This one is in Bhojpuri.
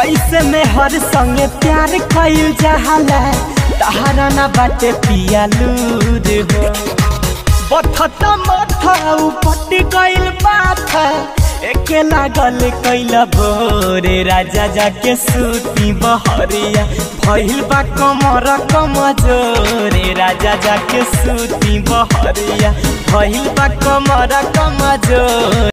कैसे में हर संगे प्यार कइल जाला तहरा ना बाटे पिया लूर हो बथता माथा उपट गइल बाथा एके लागल कैला भोरे राजा जाके सूती बहरिया भइल बा कमर कमजोरे राजा जाके सूती बहरिया भइल बा कमर कमजोर।